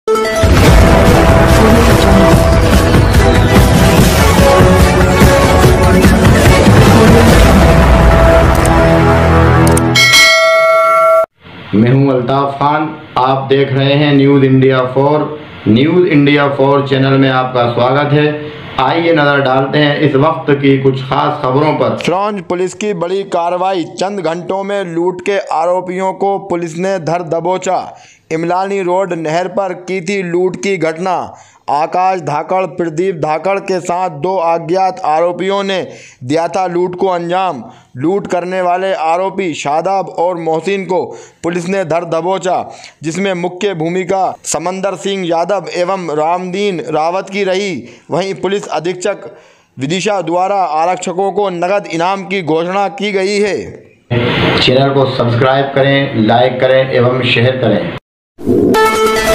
मैं हूं अल्ताफ खान। आप देख रहे हैं news India 4। News India 4 channel में आपका स्वागत है। आइए नज़र डालते हैं इस वक्त की कुछ खास खबरों पर। फ्रांस पुलिस की बड़ी कार्रवाई, चंद घंटों में लूट के आरोपियों को पुलिस ने धर दबोचा। इमलानी रोड नहर पर की थी लूट की घटना। आकाश धाकड़, प्रदीप धाकड़ के साथ दो अज्ञात आरोपियों ने दिया था लूट को अंजाम। लूट करने वाले आरोपी शादाब और मोहसिन को पुलिस ने धर दबोचा, जिसमें मुख्य भूमिका समंदर सिंह यादव एवं रामदीन रावत की रही। वहीं पुलिस अधीक्षक विदिशा द्वारा आरक्षकों को नगद इनाम की घोषणा की गई है। चैनल को सब्सक्राइब करें, लाइक करें एवं शेयर करें।